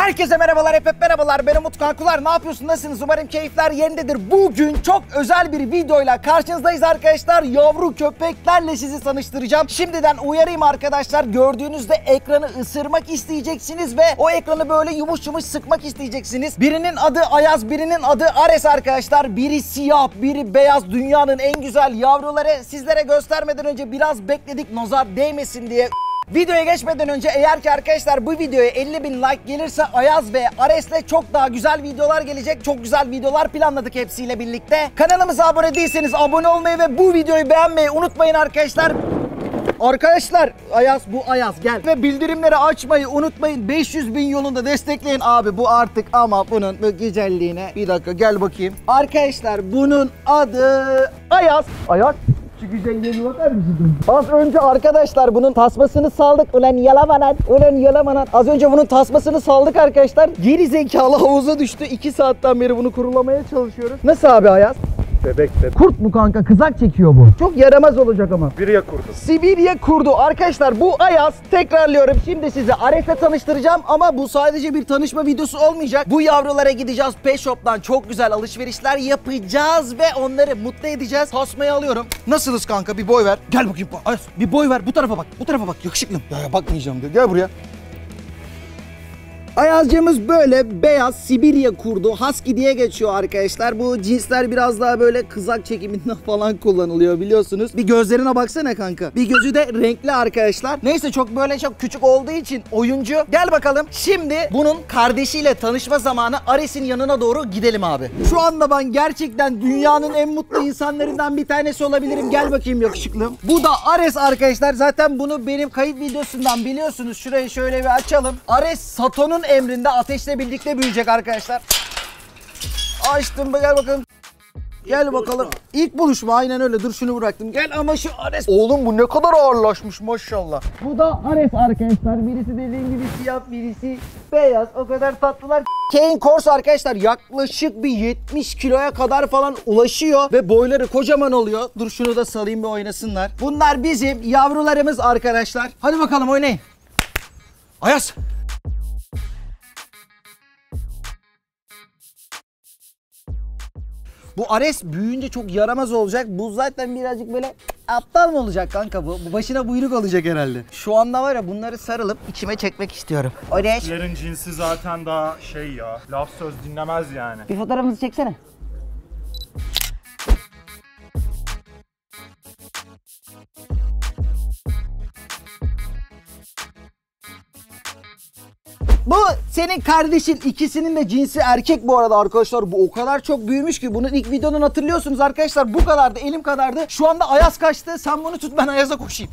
Herkese merhabalar, hep merhabalar. Ben Umut Kankular. Ne yapıyorsun, nasılsınız? Umarım keyifler yerindedir. Bugün çok özel bir videoyla karşınızdayız arkadaşlar. Yavru köpeklerle sizi tanıştıracağım. Şimdiden uyarayım arkadaşlar. Gördüğünüzde ekranı ısırmak isteyeceksiniz ve o ekranı böyle yumuş yumuş sıkmak isteyeceksiniz. Birinin adı Ayaz, birinin adı Ares arkadaşlar. Biri siyah, biri beyaz. Dünyanın en güzel yavruları. Sizlere göstermeden önce biraz bekledik, nazar değmesin diye. Videoya geçmeden önce eğer ki arkadaşlar bu videoya 50.000 like gelirse Ayaz ve Ares'le çok daha güzel videolar gelecek. Çok güzel videolar planladık hepsiyle birlikte. Kanalımıza abone değilseniz abone olmayı ve bu videoyu beğenmeyi unutmayın arkadaşlar. Arkadaşlar bu Ayaz gel. Ve bildirimleri açmayı unutmayın. 500.000 yolunda destekleyin abi bu artık, ama bunun güzelliğine. Bir dakika gel bakayım. Arkadaşlar bunun adı Ayaz. Ayaz. Şu güzelliğine bakar mısın? Az önce arkadaşlar bunun tasmasını saldık. Ulan yalamanan. Ulan yalamanan. Az önce bunun tasmasını saldık arkadaşlar. Geri zekalı havuza düştü. 2 saatten beri bunu kurulamaya çalışıyoruz. Nasıl abi Ayaz? Bebek. Kurt mu kanka? Kızak çekiyor bu. Çok yaramaz olacak ama. Sibirya kurdu. Sibirya kurdu. Arkadaşlar bu Ayaz. Tekrarlıyorum. Şimdi sizi Ares'le tanıştıracağım ama bu sadece bir tanışma videosu olmayacak. Bu yavrulara gideceğiz. Pet Shop'tan çok güzel alışverişler yapacağız ve onları mutlu edeceğiz. Tasmayı alıyorum. Nasılız kanka? Bir boy ver. Gel bakayım. Ayaz bir boy ver. Bu tarafa bak. Bu tarafa bak. Yakışıklım. Ya bakmayacağım diyor. Gel buraya. Ayazcığımız böyle beyaz Sibirya kurdu. Husky diye geçiyor arkadaşlar. Bu cinsler biraz daha böyle kızak çekiminden falan kullanılıyor biliyorsunuz. Bir gözlerine baksana kanka. Bir gözü de renkli arkadaşlar. Neyse çok böyle çok küçük olduğu için oyuncu. Gel bakalım. Şimdi bunun kardeşiyle tanışma zamanı. Ares'in yanına doğru gidelim abi. Şu anda ben gerçekten dünyanın en mutlu insanlarından bir tanesi olabilirim. Gel bakayım yakışıklım. Bu da Ares arkadaşlar. Zaten bunu benim kayıt videosundan biliyorsunuz. Şurayı şöyle bir açalım. Ares Sato'nun emrinde ateşle birlikte büyüyecek arkadaşlar. Açtım, gel bakalım. Gel bakalım. İlk buluşma aynen öyle. Dur şunu bıraktım. Gel ama şu Ares. Oğlum bu ne kadar ağırlaşmış maşallah. Bu da Ares arkadaşlar. Birisi dediğim gibi siyah, birisi beyaz. O kadar tatlılar. Cane Corso arkadaşlar yaklaşık bir 70 kiloya kadar falan ulaşıyor ve boyları kocaman oluyor. Dur şunu da salayım bir oynasınlar. Bunlar bizim yavrularımız arkadaşlar. Hadi bakalım oynayın. Ayaz. Bu Ares büyüyünce çok yaramaz olacak. Bu zaten birazcık böyle aptal mı olacak kanka bu? Bu başına buyruk olacak herhalde. Şu anda var ya bunları sarılıp içime çekmek istiyorum. Ares. Yerin cinsi zaten daha şey ya. Laf söz dinlemez yani. Bir fotoğrafınızı çeksene. Bu senin kardeşin, ikisinin de cinsi erkek bu arada arkadaşlar. Bu o kadar çok büyümüş ki, bunun ilk videonun hatırlıyorsunuz arkadaşlar, bu kadardı, elim kadardı. Şu anda Ayaz kaçtı, sen bunu tut, ben Ayaz'a koşayım.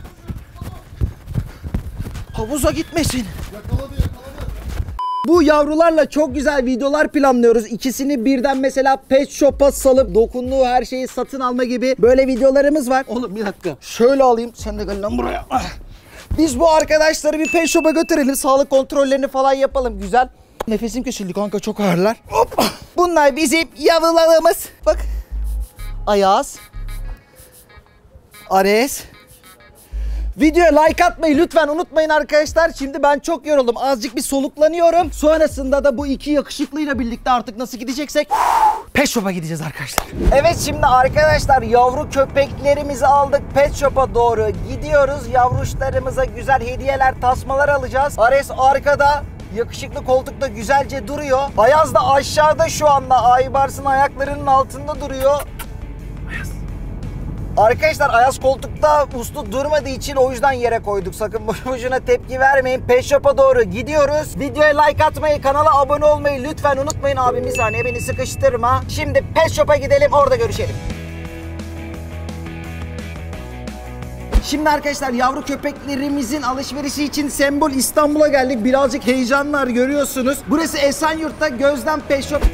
Havuza gitmesin. Yakaladı. Bu yavrularla çok güzel videolar planlıyoruz. İkisini birden mesela Pet Shop'a salıp dokunduğu her şeyi satın alma gibi böyle videolarımız var. Oğlum bir dakika. Şöyle alayım, sen de gel lan buraya. Biz bu arkadaşları bir Pet Shop'a götürelim. Sağlık kontrollerini falan yapalım. Güzel. Nefesim kesildi kanka, çok ağırlar. Hop. Bunlar bizim yavrularımız. Bak. Ayaz. Ares. Videoya like atmayı lütfen unutmayın arkadaşlar. Şimdi ben çok yoruldum. Azıcık bir soluklanıyorum. Sonrasında da bu iki yakışıklıyla birlikte artık nasıl gideceksek Pet Shop'a gideceğiz arkadaşlar. Evet şimdi arkadaşlar yavru köpeklerimizi aldık. Pet Shop'a doğru gidiyoruz. Yavruşlarımıza güzel hediyeler, tasmalar alacağız. Ares arkada. Yakışıklı koltukta güzelce duruyor. Ayaz da aşağıda şu anda. Aybars'ın ayaklarının altında duruyor. Arkadaşlar Ayaz koltukta uslu durmadığı için o yüzden yere koyduk. Sakın boşuna tepki vermeyin. Pet Shop'a doğru gidiyoruz. Videoya like atmayı, kanala abone olmayı lütfen unutmayın. Abi bir saniye beni sıkıştırma. Şimdi Pet Shop'a gidelim, orada görüşelim. Şimdi arkadaşlar yavru köpeklerimizin alışverişi için Sembol İstanbul'a geldik. Birazcık heyecanlar görüyorsunuz. Burası Esenyurt'ta Gözlem Pet Shop.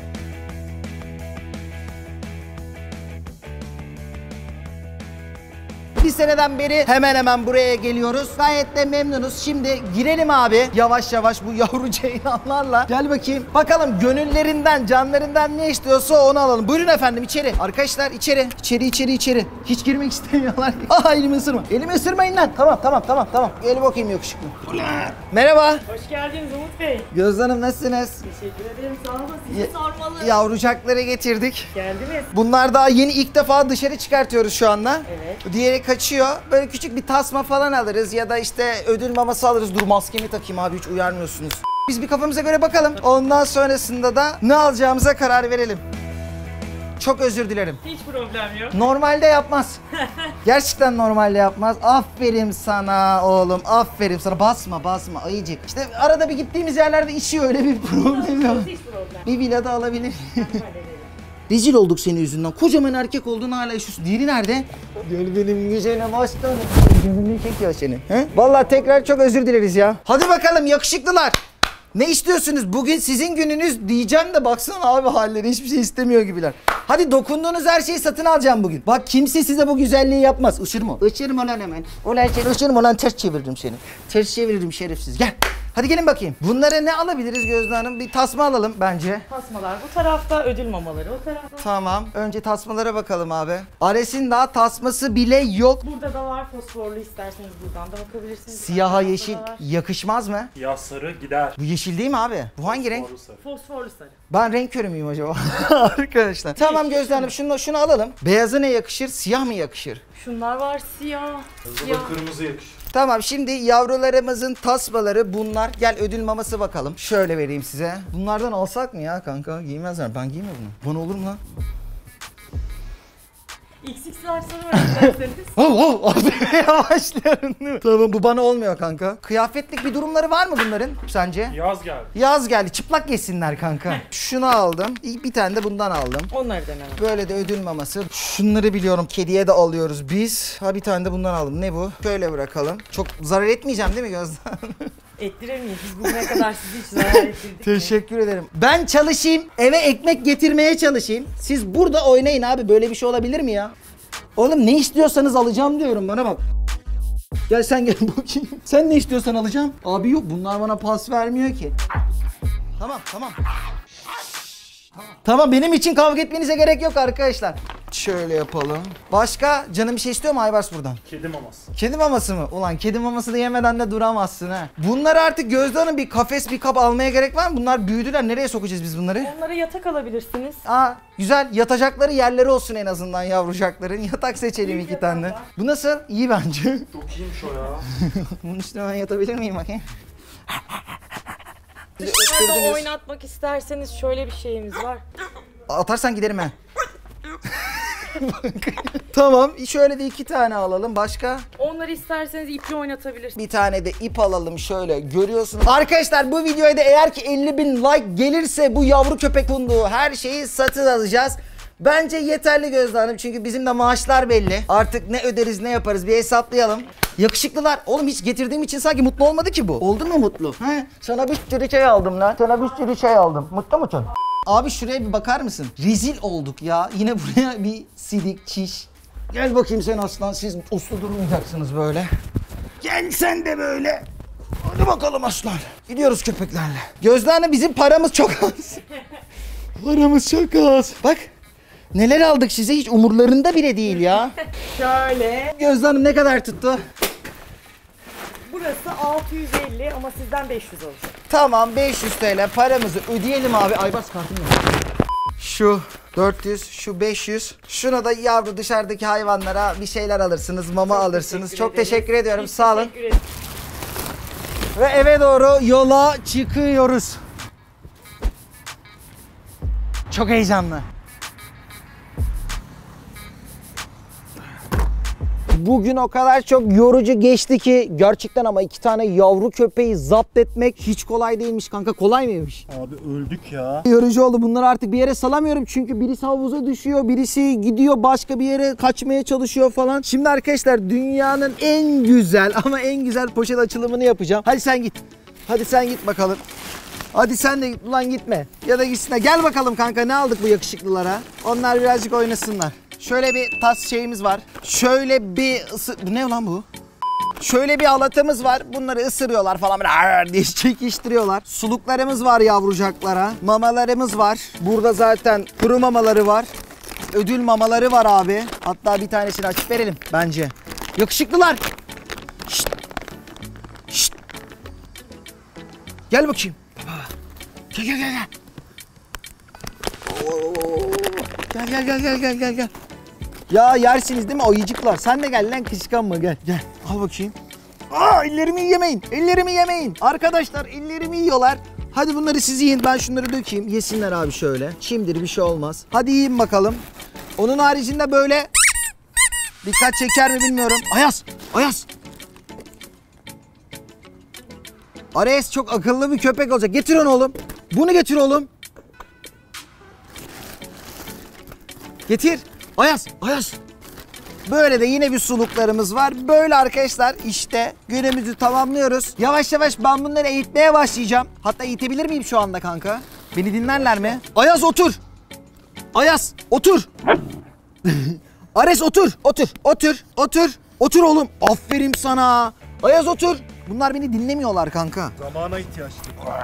Bir seneden beri hemen hemen buraya geliyoruz. Gayet de memnunuz. Şimdi girelim abi. Yavaş yavaş bu yavru ceylanlarla. Gel bakayım. Bakalım gönüllerinden, canlarından ne istiyorsa onu alalım. Buyurun efendim içeri. Arkadaşlar içeri. İçeri. Hiç girmek istemiyorlar. Aa elimi ısırma. Elimi ısırmayın lan. Tamam. Gel bakayım yakışıklı. Merhaba. Hoş geldiniz Umut Bey. Gözde Hanım nasılsınız? Teşekkür ederim. Sağ olun. Sizi sormalı. Yavrucakları getirdik. Geldiniz. Bunlar daha yeni ilk defa dışarı çıkartıyoruz şu anda. Evet. Diğeri kaçıyor. Böyle küçük bir tasma falan alırız ya da işte ödül maması alırız. Dur maskemi takayım abi hiç uyarmıyorsunuz. Biz bir kafamıza göre bakalım. Ondan sonrasında da ne alacağımıza karar verelim. Çok özür dilerim. Hiç problem yok. Normalde yapmaz. Gerçekten normalde yapmaz. Aferin sana oğlum. Aferin sana. Basma ayıcık. İşte arada bir gittiğimiz yerlerde içiyor öyle bir problem yok. Hiç problem. Bir villa da alabilir. Halledelim. Rezil olduk senin yüzünden. Kocaman erkek oldun hala yaşıyorsun. Diğeri nerede? Gel benim güzelim aslanım. Gönlünü çekiyor seni. He? Vallahi tekrar çok özür dileriz ya. Hadi bakalım yakışıklılar. Ne istiyorsunuz? Bugün sizin gününüz diyeceğim de baksana abi halleri hiçbir şey istemiyor gibiler. Hadi dokunduğunuz her şeyi satın alacağım bugün. Bak kimse size bu güzelliği yapmaz. Isırma. Isırma lan hemen. Ulan seni ısırma lan ters çeviririm seni. Ters çeviririm şerefsiz. Gel. Hadi gelin bakayım. Bunlara ne alabiliriz Gözde Hanım? Bir tasma alalım bence. Tasmalar bu tarafta, ödül mamaları o tarafta. Tamam. Önce tasmalara bakalım abi. Ares'in daha tasması bile yok. Burada da var fosforlu, isterseniz buradan da bakabilirsiniz. Siyaha Tarafta yeşil da var. yakışmaz mı? Ya sarı gider. Bu yeşil değil mi abi? Bu hangi renk? Doğru sarı. Fosforlu sarı. Ben renk körü müyüm acaba? Arkadaşlar. Tamam Gözde Hanım şunu alalım. Beyazı ne yakışır? Siyah mı yakışır? Şunlar var siyah. Hızlı kırmızı yakışır. Tamam şimdi yavrularımızın tasmaları bunlar. Gel ödül maması bakalım. Şöyle vereyim size. Bunlardan alsak mı ya kanka? Giymezler. Ben giymem bunu. Bana olur mu lan? XX'ler sarı var isterseniz. Yavaşlayalım değil mi? Tamam bu bana olmuyor kanka. Kıyafetlik bir durumları var mı bunların sence? Yaz geldi. Yaz geldi. Çıplak geçsinler kanka. Şunu aldım. Bir tane de bundan aldım. Onları denemem. Böyle de ödül maması. Şunları biliyorum. Kediye de alıyoruz biz. Ha bir tane de bundan aldım. Ne bu? Şöyle bırakalım. Çok zarar etmeyeceğim değil mi Gözde? Ettirir miyiz? Biz bugüne kadar sizi hiç zarar ettirdik mi? Teşekkür ederim. Ben çalışayım. Eve ekmek getirmeye çalışayım. Siz burada oynayın abi. Böyle bir şey olabilir mi ya? Oğlum ne istiyorsanız alacağım diyorum. Bana bak. Gel sen gel bakayım. Sen ne istiyorsan alacağım. Abi yok bunlar bana pas vermiyor ki. Tamam. Tamam benim için kavga etmenize gerek yok arkadaşlar. Şöyle yapalım. Başka canım bir şey istiyor mu Aybars buradan? Kedi maması. Kedi maması mı? Ulan kedi maması da yemeden de duramazsın ha. Bunlar artık Gözde Hanım bir kafes bir kap almaya gerek var mı? Bunlar büyüdüler. Nereye sokacağız biz bunları? Onlara yatak alabilirsiniz. Aa güzel yatacakları yerleri olsun en azından yavrucakların. Yatak seçelim iki tane de. Bu nasıl? İyi bence. Çok iyiymiş o ya. Bunun üstüne ben yatabilir miyim bakayım? Dışarıda oynatmak isterseniz şöyle bir şeyimiz var. Atarsan giderim ha. Tamam şöyle de iki tane alalım. Başka? Onları isterseniz iple oynatabilirsiniz. Bir tane de ip alalım şöyle görüyorsunuz. Arkadaşlar bu videoya da eğer ki 50.000 like gelirse bu yavru köpek funduğu her şeyi satın alacağız. Bence yeterli Gözde Hanım çünkü bizim de maaşlar belli. Artık ne öderiz ne yaparız bir hesaplayalım. Yakışıklılar. Oğlum hiç getirdiğim için sanki mutlu olmadı ki bu. Oldu mu mutlu? He? Sana bir sürü şey aldım lan. Sana bir sürü şey aldım. Mutlu musun? Abi şuraya bir bakar mısın? Rezil olduk ya. Yine buraya bir sidik çiş. Gel bakayım sen aslan. Siz uslu durmayacaksınız böyle. Gel sen de böyle. Hadi bakalım aslan. Gidiyoruz köpeklerle. Gözde Hanım bizim paramız çok az. Paramız çok az. Bak. Neler aldık size hiç umurlarında bile değil ya. Şöyle. Gözde Hanım ne kadar tuttu? Burası 650 ama sizden 500 olacak. Tamam 500 TL paramızı ödeyelim abi. Aybars kartım yok. Şu 400, şu 500. Şuna da yavru dışarıdaki hayvanlara bir şeyler alırsınız, mama alırsınız. Çok teşekkür ediyorum. Sağ olun. Teşekkür ederim. Ve eve doğru yola çıkıyoruz. Çok heyecanlı. Bugün o kadar çok yorucu geçti ki gerçekten ama iki tane yavru köpeği zapt etmek hiç kolay değilmiş kanka. Kolay mıymış? Abi öldük ya. Yorucu oldu. Bunları artık bir yere salamıyorum çünkü birisi havuza düşüyor, birisi gidiyor başka bir yere kaçmaya çalışıyor falan. Şimdi arkadaşlar dünyanın en güzel ama en güzel poşet açılımını yapacağım. Hadi sen git. Hadi sen git bakalım. Hadi sen de git. Ulan gitme. Ya da gitsinler. Gel bakalım kanka ne aldık bu yakışıklılara? Onlar birazcık oynasınlar. Şöyle bir tas şeyimiz var. Şöyle bir bu ne lan bu? Şöyle bir alatamız var. Bunları ısırıyorlar falan böyle diye çekiştiriyorlar. Suluklarımız var yavrucaklara. Mamalarımız var. Burada zaten kuru mamaları var. Ödül mamaları var abi. Hatta bir tanesini açıp verelim bence. Yakışıklılar. Şşt. Şşt. Gel bakayım. Gel gel gel gel. Gel. Ya yersiniz değil mi ayıcıklar? Sen de gel lan kıskanma gel. Gel al bakayım. Aa ellerimi yemeyin. Ellerimi yemeyin. Arkadaşlar ellerimi yiyorlar. Hadi bunları siz yiyin. Ben şunları dökeyim. Yesinler abi şöyle. Şimdilik bir şey olmaz. Hadi yiyin bakalım. Onun haricinde böyle dikkat çeker mi bilmiyorum. Ayaz. Ayaz. Ares çok akıllı bir köpek olacak. Getir onu oğlum. Bunu getir oğlum. Getir. Ayaz. Ayaz. Böyle de yine bir suluklarımız var. Böyle arkadaşlar işte günümüzü tamamlıyoruz. Yavaş yavaş ben bunları eğitmeye başlayacağım. Hatta eğitebilir miyim şu anda kanka? Beni dinlerler mi? Ayaz otur. Ayaz otur. Ares otur. Otur. Otur. Otur. Otur oğlum. Aferin sana. Ayaz otur. Bunlar beni dinlemiyorlar kanka. Zamana ihtiyaç.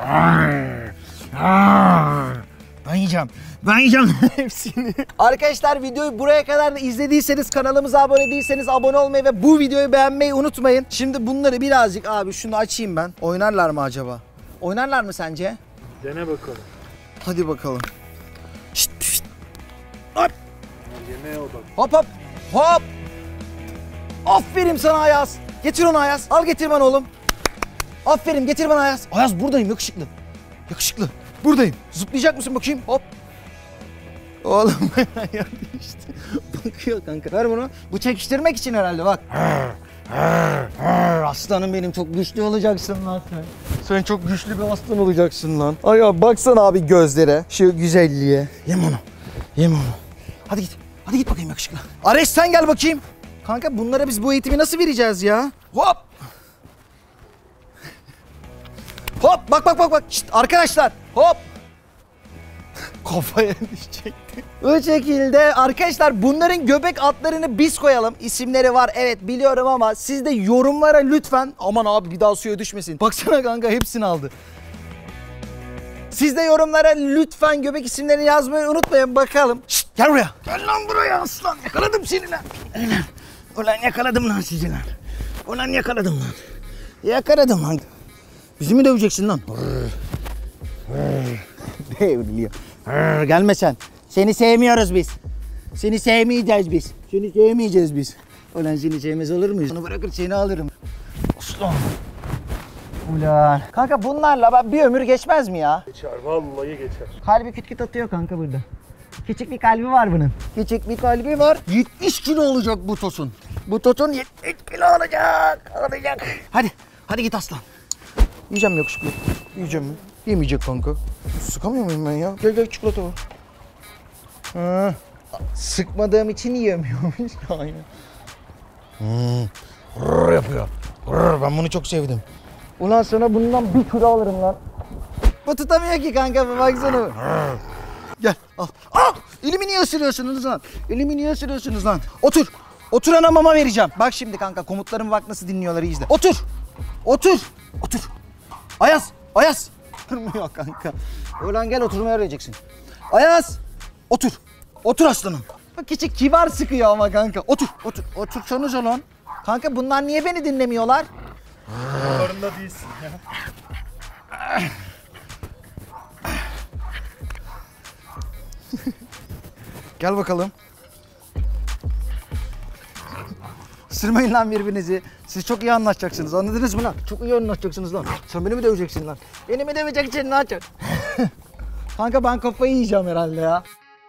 Ben yiyeceğim hepsini. Arkadaşlar videoyu buraya kadar da izlediyseniz, kanalımıza abone değilseniz abone olmayı ve bu videoyu beğenmeyi unutmayın. Şimdi bunları birazcık abi şunu açayım ben. Oynarlar mı acaba? Oynarlar mı sence? Dene bakalım. Hadi bakalım. Şşt, şşt. Hop. Yemeğe odak. Hop hop. Hop. Aferin sana Ayaz. Getir onu Ayaz. Al getir bana oğlum. Aferin getir bana Ayaz. Ayaz buradayım yakışıklı. Yakışıklı. Buradayım. Zıplayacak mısın bakayım? Hop. Oğlum işte. Bakıyor kanka. Ver bunu. Bu çekiştirmek için herhalde bak. Aslanım benim çok güçlü olacaksın lan sen. Sen çok güçlü bir aslan olacaksın lan. Ay ya baksana abi gözlere. Şu güzelliğe. Yem onu. Yem onu. Hadi git. Hadi git bakayım yakışıklı. Ares sen gel bakayım. Kanka bunlara biz bu eğitimi nasıl vereceğiz ya? Hop. Hop bak. Şşt, arkadaşlar hop. Kafaya düşecekti. Bu şekilde arkadaşlar bunların göbek adlarını biz koyalım. İsimleri var evet biliyorum ama siz de yorumlara lütfen. Aman abi bir daha suya düşmesin. Baksana kanka hepsini aldı. Siz de yorumlara lütfen göbek isimlerini yazmayı unutmayın bakalım. Şşt gel buraya. Gel lan buraya aslan. Yakaladım seni lan. Ulan yakaladım lan sizi lan. Ulan yakaladım lan. Yakaladım lan. Bizi mi döveceksin lan? Devliyor. Gelme sen. Seni sevmiyoruz biz. Seni sevmeyeceğiz biz. Seni sevmeyeceğiz biz. Ulan seni sevmez olur muyuz? Onu bırakır seni alırım. Aslan. Ulan. Kanka bunlarla bir ömür geçmez mi ya? Geçer vallahi geçer. Kalbi küt küt atıyor kanka burada. Küçük bir kalbi var bunun. Küçük bir kalbi var. 70 kilo olacak bu tosun. Bu tosun 70 kilo olacak. Olacak. Hadi git aslan. Yiyeceğim mi yakışıklı? Yiyeceğim mi? Yemeyecek kanka. Sıkamıyor muyum ben ya? Gel çikolata var. Ha. Sıkmadığım için yiyemiyormuş. Aynen. Yapıyor. Ben bunu çok sevdim. Ulan sana bundan bir kilo alırım lan. Bu tutamıyor ki kanka baksana. Gel al. Al! Elimi niye ısırıyorsunuz lan? Elimi niye ısırıyorsunuz lan? Otur. Oturana mama vereceğim. Bak şimdi kanka komutlarımı bak nasıl dinliyorlar izle. Otur. Otur. Otur. Ayaz. Ayaz. Durmuyor kanka. Ulan gel oturmaya öğreneceksin. Ayaz. Otur. Otur aslanım. Bak küçük kibar sıkıyor ama kanka. Otur. Otur. Otursanıza lan. Kanka bunlar niye beni dinlemiyorlar? Farında değilsin ya. Gel bakalım. Isırmayın lan birbirinizi. Siz çok iyi anlaşacaksınız. Anladınız mı lan? Çok iyi anlaşacaksınız lan. Sen beni mi döveceksin lan? Beni mi döveceksin lan? Kanka ben kafayı yiyeceğim herhalde ya.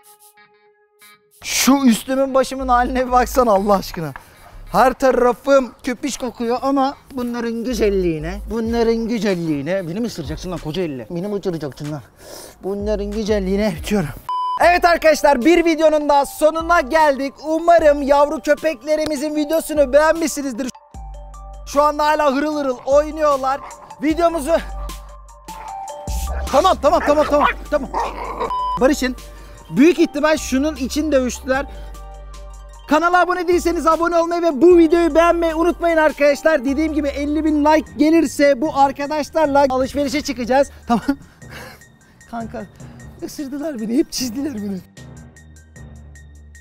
Şu üstümün başımın haline bir baksana Allah aşkına. Her tarafım köpüş kokuyor ama bunların güzelliğine, beni mi ısıracaksın lan koca elle? Beni mi ısıracaksın lan? Bunların güzelliğine bitiyorum. Evet arkadaşlar bir videonun daha sonuna geldik. Umarım yavru köpeklerimizin videosunu beğenmişsinizdir. Şu anda hala hırıl hırıl oynuyorlar. Videomuzu... Tamam. Barış'ın büyük ihtimal şunun için dövüştüler. Kanala abone değilseniz abone olmayı ve bu videoyu beğenmeyi unutmayın arkadaşlar. Dediğim gibi 50.000 like gelirse bu arkadaşlarla alışverişe çıkacağız. Tamam. Kanka ısırdılar beni, hep çizdiler beni.